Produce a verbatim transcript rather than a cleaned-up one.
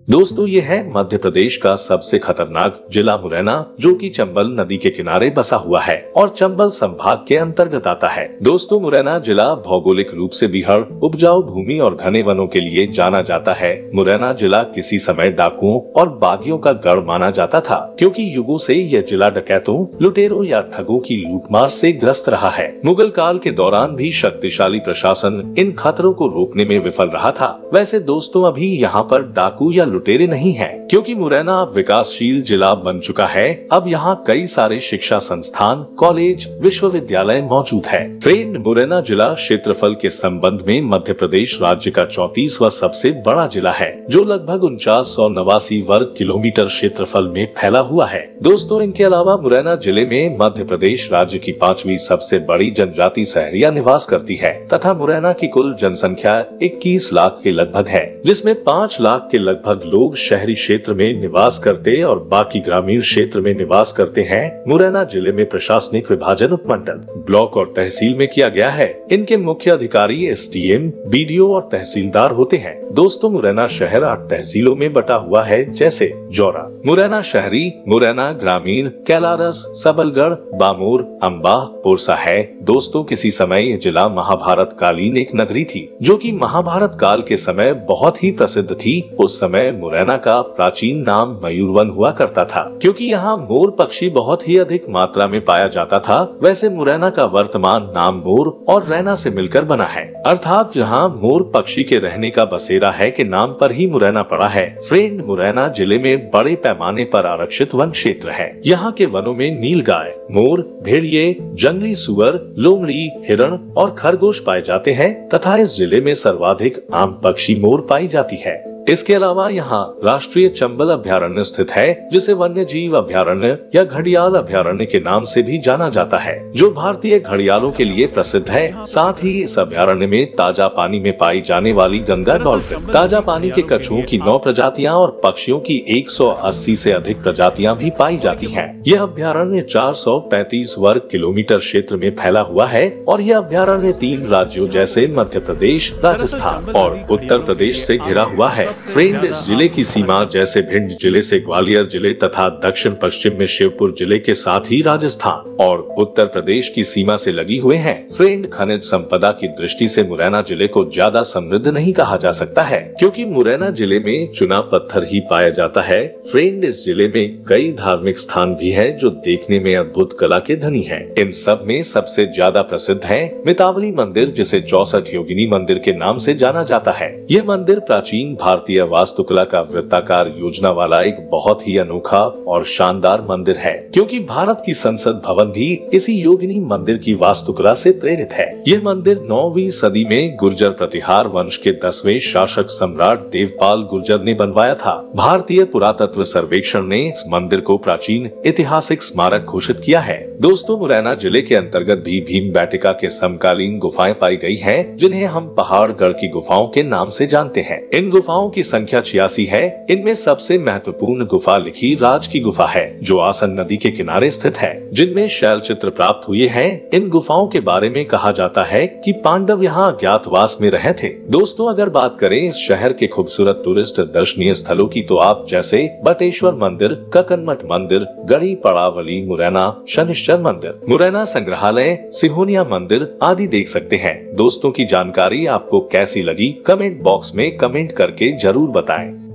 दोस्तों ये है मध्य प्रदेश का सबसे खतरनाक जिला मुरैना, जो कि चंबल नदी के किनारे बसा हुआ है और चंबल संभाग के अंतर्गत आता है। दोस्तों मुरैना जिला भौगोलिक रूप से बीहड़, उपजाऊ भूमि और घने वनों के लिए जाना जाता है। मुरैना जिला किसी समय डाकुओं और बागियों का गढ़ माना जाता था, क्योंकि युगों से यह जिला डकैतों, लुटेरों या ठगों की लूटमार से ग्रस्त रहा है। मुगल काल के दौरान भी शक्तिशाली प्रशासन इन खतरों को रोकने में विफल रहा था। वैसे दोस्तों अभी यहाँ पर डाकू या लुटेरे नहीं हैं, क्योंकि मुरैना अब विकासशील जिला बन चुका है। अब यहाँ कई सारे शिक्षा संस्थान, कॉलेज, विश्वविद्यालय मौजूद है। फ्रेंड, मुरैना जिला क्षेत्रफल के संबंध में मध्य प्रदेश राज्य का चौंतीसवां सबसे बड़ा जिला है, जो लगभग उनचास सौ नवासी वर्ग किलोमीटर क्षेत्रफल में फैला हुआ है। दोस्तों इनके अलावा मुरैना जिले में मध्य प्रदेश राज्य की पांचवी सबसे बड़ी जनजाति सहरिया निवास करती है तथा मुरैना की कुल जनसंख्या इक्कीस लाख के लगभग है, जिसमें पाँच लाख के लगभग लोग शहरी क्षेत्र में निवास करते और बाकी ग्रामीण क्षेत्र में निवास करते हैं। मुरैना जिले में प्रशासनिक विभाजन उपमंडल, ब्लॉक और तहसील में किया गया है। इनके मुख्य अधिकारी एसडीएम, बीडीओ और तहसीलदार होते हैं। दोस्तों मुरैना शहर आठ तहसीलों में बटा हुआ है, जैसे जौरा, मुरैना शहरी, मुरैना ग्रामीण, कैलारस, सबलगढ़, बामूर, अम्बा, पोरसा है। दोस्तों किसी समय ये जिला महाभारत कालीन एक नगरी थी, जो कि महाभारत काल के समय बहुत ही प्रसिद्ध थी। उस समय मुरैना का प्राचीन नाम मयूरवन हुआ करता था, क्योंकि यहाँ मोर पक्षी बहुत ही अधिक मात्रा में पाया जाता था। वैसे मुरैना का वर्तमान नाम मोर और रैना से मिलकर बना है, अर्थात जहाँ मोर पक्षी के रहने का बसेरा है के नाम पर ही मुरैना पड़ा है। फ्रेंड, मुरैना जिले में बड़े पैमाने पर आरक्षित वन क्षेत्र है। यहाँ के वनों में नीलगाय, मोर, भेड़िए, जंगली सुअर, लोमड़ी, हिरण और खरगोश पाए जाते हैं तथा इस जिले में सर्वाधिक आम पक्षी मोर पाई जाती है। इसके अलावा यहाँ राष्ट्रीय चंबल अभयारण्य स्थित है, जिसे वन्य जीव अभयारण्य या घड़ियाल अभयारण्य के नाम से भी जाना जाता है, जो भारतीय घड़ियालों के लिए प्रसिद्ध है। साथ ही इस अभयारण्य में ताजा पानी में पाई जाने वाली गंगा डॉल्फिन, ताजा पानी के कछुओं की नौ प्रजातियां और पक्षियों की एक सौ अस्सी से अधिक प्रजातियां भी पाई जाती हैं। यह अभयारण्य चार सौ पैंतीस वर्ग किलोमीटर क्षेत्र में फैला हुआ है और यह अभयारण्य तीन राज्यों जैसे मध्य प्रदेश, राजस्थान और उत्तर प्रदेश से घिरा हुआ है। फ्रेंड, इस जिले की सीमा जैसे भिंड जिले से ग्वालियर जिले तथा दक्षिण पश्चिम में शिवपुर जिले के साथ ही राजस्थान और उत्तर प्रदेश की सीमा से लगी हुए हैं। फ्रेंड, खनिज संपदा की दृष्टि से मुरैना जिले को ज्यादा समृद्ध नहीं कहा जा सकता है, क्योंकि मुरैना जिले में चुना पत्थर ही पाया जाता है। फ्रेंड, इस जिले में कई धार्मिक स्थान भी है जो देखने में अद्भुत कला के धनी है। इन सब में सबसे ज्यादा प्रसिद्ध है मितावली मंदिर, जिसे चौसठ योगिनी मंदिर के नाम से जाना जाता है। यह मंदिर प्राचीन भारतीय वास्तुकला का वृत्ताकार योजना वाला एक बहुत ही अनोखा और शानदार मंदिर है, क्योंकि भारत की संसद भवन भी इसी योगिनी मंदिर की वास्तुकला से प्रेरित है। यह मंदिर नौवीं सदी में गुर्जर प्रतिहार वंश के दसवें शासक सम्राट देवपाल गुर्जर ने बनवाया था। भारतीय पुरातत्व सर्वेक्षण ने इस मंदिर को प्राचीन ऐतिहासिक स्मारक घोषित किया है। दोस्तों मुरैना जिले के अंतर्गत भी भीम बैटिका के समकालीन गुफाएं पाई गई हैं, जिन्हें हम पहाड़गढ़ की गुफाओं के नाम से जानते हैं। इन गुफाओं की संख्या छियासी है। इनमें सबसे महत्वपूर्ण गुफा लिखी राज की गुफा है, जो आसन नदी के किनारे स्थित है, जिनमें शैल चित्र प्राप्त हुए हैं। इन गुफाओं के बारे में कहा जाता है कि पांडव यहाँ अज्ञातवास में रहे थे। दोस्तों अगर बात करें इस शहर के खूबसूरत टूरिस्ट दर्शनीय स्थलों की, तो आप जैसे बटेश्वर मंदिर, ककनमठ मंदिर, गढ़ी पड़ावली मुरैना, शनिश्चर मंदिर, मुरैना संग्रहालय, सिहोनिया मंदिर आदि देख सकते हैं। दोस्तों की जानकारी आपको कैसी लगी, कमेंट बॉक्स में कमेंट करके जरूर बताएं।